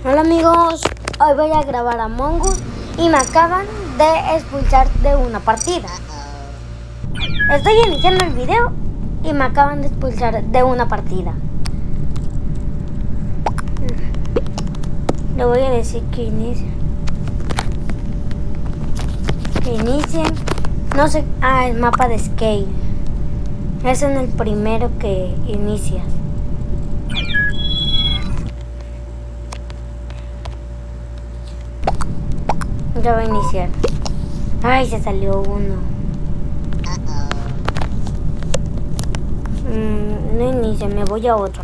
Hola amigos, hoy voy a grabar Among Us y me acaban de expulsar de una partida. Estoy iniciando el video y me acaban de expulsar de una partida. Le voy a decir que inicie. Que inicien. No sé, el mapa de Scale. Es en el primero que inicias. Ya va a iniciar. Ay, se salió uno. No inicia, me voy a otro.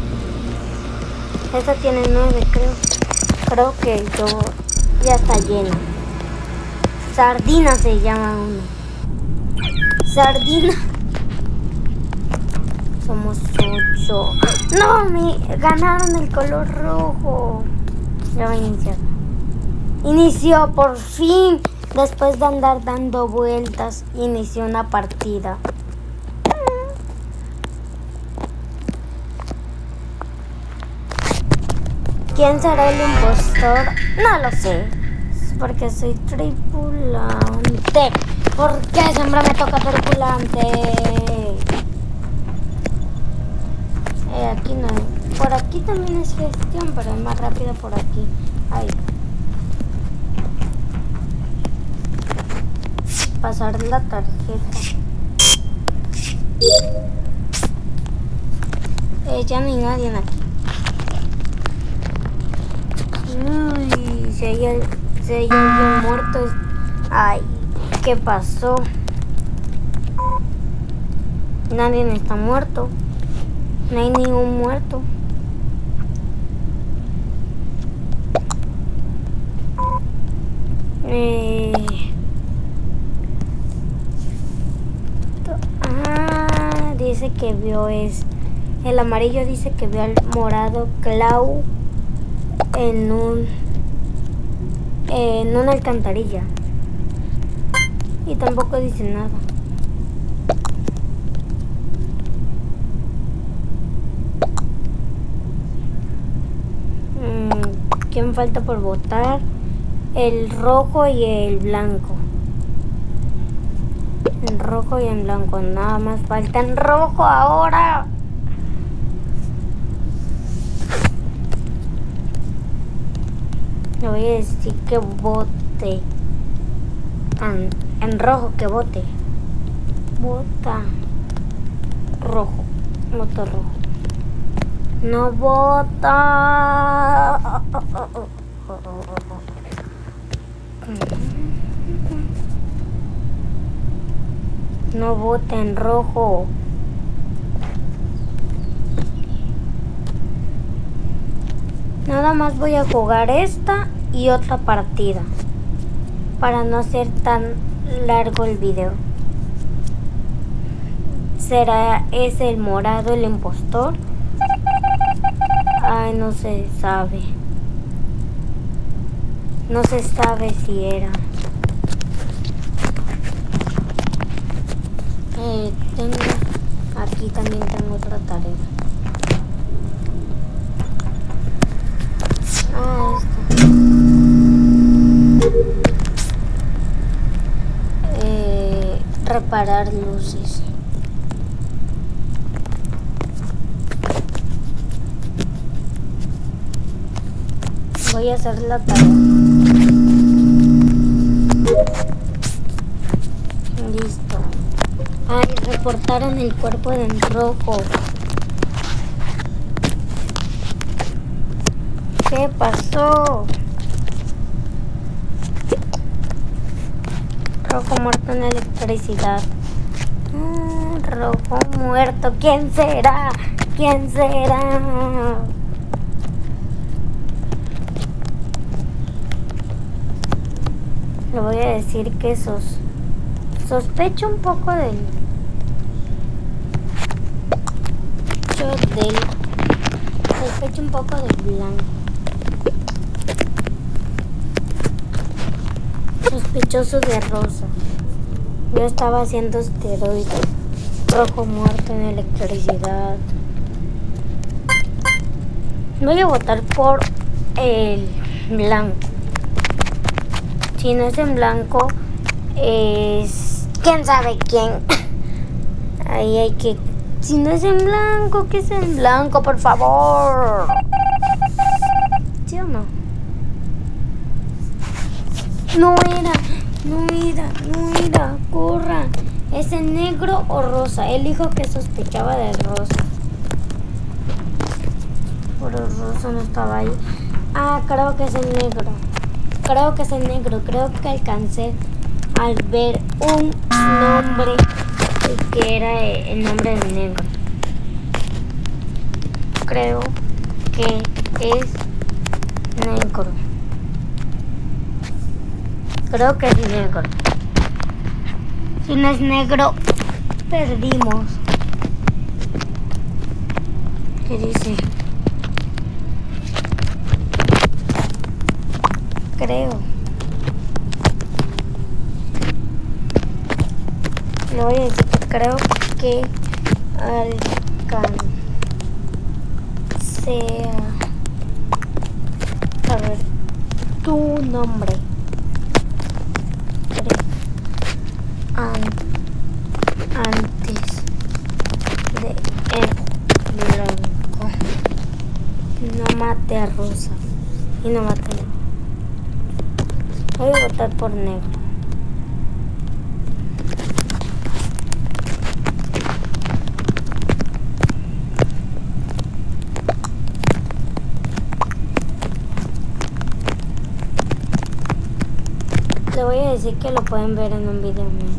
Esta tiene 9, creo. Creo que yo ya está lleno. Sardina se llama uno. Sardina. Somos 8. No, me ganaron el color rojo. Ya va a iniciar. Inició por fin. Después de andar dando vueltas, inició una partida. ¿Quién será el impostor? No lo sé. Es porque soy tripulante. ¿Por qué siempre me toca tripulante? Aquí no hay. Por aquí también es gestión, pero es más rápido por aquí. Ahí. Pasar la tarjeta. Ya no hay nadie aquí. Uy, si hay alguien muerto. Ay, ¿qué pasó? Nadie está muerto. No hay ningún muerto. Dice que vio el amarillo dice que vio al morado Clau en una alcantarilla y tampoco dice nada. ¿Quién falta por votar? El rojo y el blanco. El rojo y el blanco, nada más falta el rojo ahora. Le voy a decir que vote. En rojo que vote. Vota rojo. Vota rojo. No vota. No vote en rojo. Nada más voy a jugar esta y otra partida para no ser tan largo el video. ¿Es el morado el impostor? Ay, no se sabe. No se sabe si era. Aquí también tengo otra tarea. Reparar luces. Voy a hacer la tarea. Listo. Ay, reportaron el cuerpo en rojo. ¿Qué pasó? Rojo muerto en electricidad. Rojo muerto. ¿Quién será? ¿Quién será? Le voy a decir que sospecho un poco sospecho un poco del blanco. Sospechoso de rosa. Yo estaba haciendo esteroides. Rojo muerto en electricidad. Voy a votar por el blanco. Si no es en blanco, es quién sabe quién. Ahí hay que... Si no es en blanco, ¿qué es en blanco, por favor? ¿Sí o no? No era, corra. ¿Es en negro o rosa? Él dijo que sospechaba de rosa. Pero rosa no estaba ahí. Ah, creo que es en negro. Creo que alcancé al ver un nombre que era el nombre del negro. Creo que es negro. Creo que es negro. Si no es negro, perdimos. ¿Qué dice? Creo. Le voy a decir que creo que alcancé a ver tu nombre. Antes de el blanco. No mate a Rosa. Y no mate a negro. Voy a votar por negro. Le voy a decir que lo pueden ver en un video mío.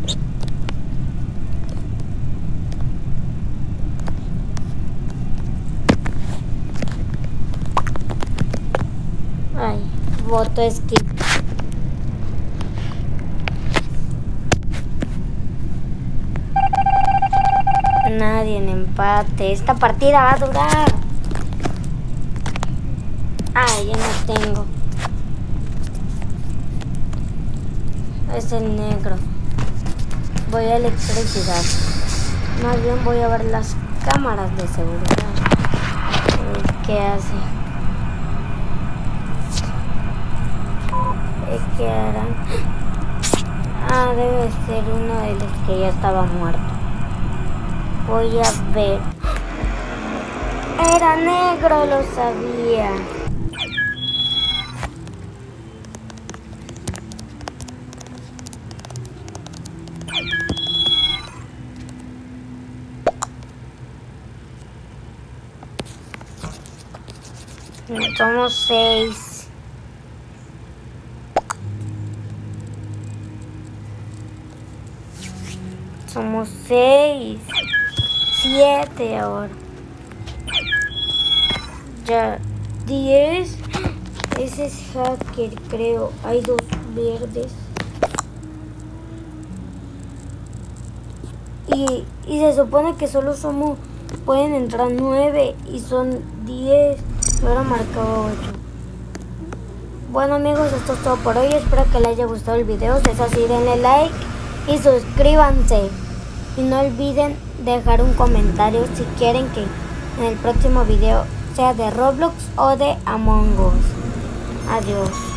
Ay, voto skip. Nadie en empate. Esta partida va a durar. Ay, ya no tengo. Es el negro. Voy a electricidad. Más bien voy a ver las cámaras de seguridad. ¿Qué hace? ¿Qué harán? Ah, debe ser uno de los que ya estaba muerto. Voy a ver. Era negro, lo sabía. Somos 6. Somos 6. 7 ahora. Ya 10. Ese es hacker, creo. Hay 2 verdes. Y se supone que solo pueden entrar 9 y son 10. Y ahora marcaba 8. Bueno amigos, esto es todo por hoy. Espero que les haya gustado el video. Si es así, denle like y suscríbanse. Y no olviden dejar un comentario si quieren que en el próximo video sea de Roblox o de Among Us. Adiós.